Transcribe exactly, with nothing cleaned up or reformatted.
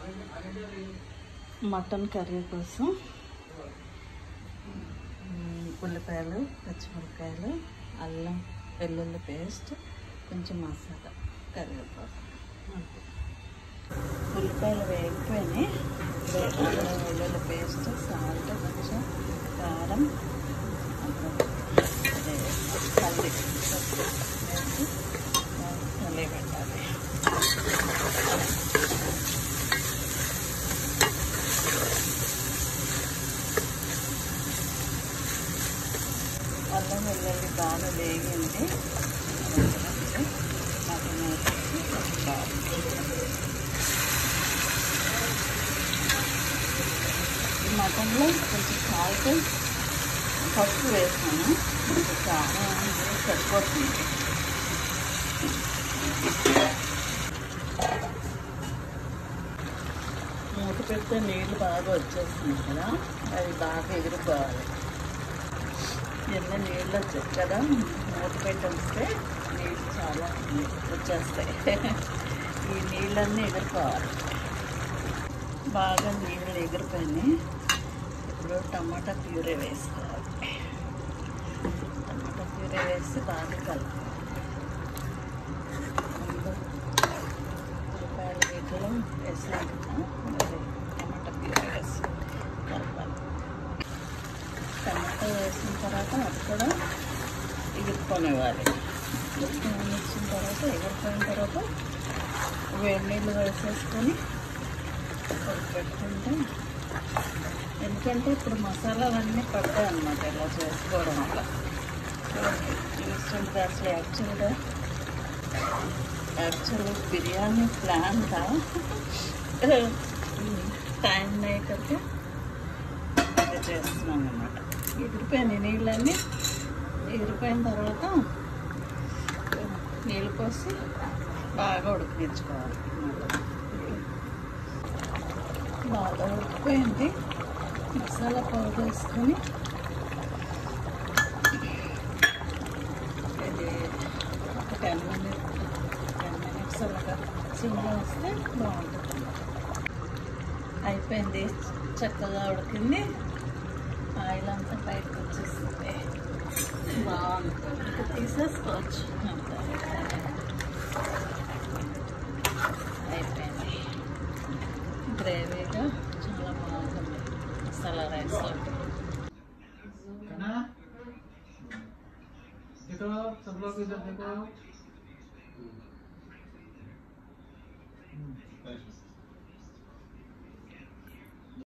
Mutton curry కోసం ఉల్లిపాయలు, పచ్చిమిరపకాయలు, అల్లం వెల్లుల్లి పేస్ట్, కొంచెం మసాలా, కరివేపాకు. ఉల్లిపాయలు వేగిపోయినాయి. అల్లం వెల్లుల్లి పేస్ట్, సాల్ట్, కొంచెం కారం, అదే పల్లి వేసి కలిగి పెట్టాలి. అల్లం వెల్లుల్లి బాగా వేగింది. మటన్ వేసి మటన్లో కొంచెం సాల్ట్, పసుపు వేసాను. కొంచెం కారం సరిపోతుంది. మూత పెడితే నీళ్ళు బాగా వచ్చేస్తున్నాయి కదా, అవి బాగా ఎగిరిపోవాలి. ఎన్ని నీళ్ళు వచ్చాయి కదా, మూత పెట్టి వస్తే నీళ్ళు చాలా వచ్చేస్తాయి. ఈ నీళ్ళన్నీ ఎగిరిపోవాలి. బాగా నీళ్ళు ఎగిరిపోయినాయి. ఇప్పుడు టమాటా ప్యూరీ వేసుకోవాలి. టమాటా ప్యూరీ వేసి బాగా కలుపు. ఉల్లిపాయలు వీటిలో వేసాక టమాటా ప్యూరీ వేసి కలపాలి. టమాటా వేసిన తర్వాత అది కూడా ఎగురుకొనివ్వాలి. ఎగురుకొని ఇచ్చిన తర్వాత ఎగురుపోయిన తర్వాత వేడి నీళ్ళు వేసేసుకొని పెట్టుకుంటే, ఎందుకంటే ఇప్పుడు మసాలాలన్నీ పడతాయి అన్నమాట ఇలా చేసుకోవడం వల్ల. ఇన్స్టెంట్ అసలు యాక్చువల్గా యాక్చువల్గా బిర్యానీ ప్లాన్గా టైం మేకర్గా ఇది చేస్తున్నాం అన్నమాట. ఎగిరిపోయిన నీళ్ళన్నీ ఎగిరిపోయిన తర్వాత నీళ్ళు పోసి బాగా ఉడికించుకోవాలి. బాగా ఉడికిపోయింది. మసాలా పౌడర్ వేసుకొని ఇది ఒక టెన్ మినిట్స్ టెన్ మినిట్స్ అలాగా సిమ్లో వస్తే బాగుంటుంది. అయిపోయింది, చక్కగా ఉడికింది. ఆయిల్ అంతా బయటకు వచ్చేస్తుంది. బాగుంటుంది. ఇంకా తీసేసుకోవచ్చు. అయిపోయింది. గ్రేవీగా చాలా బాగుంటుంది మసాలా రైస్. देखो सब लोग इधर देखो।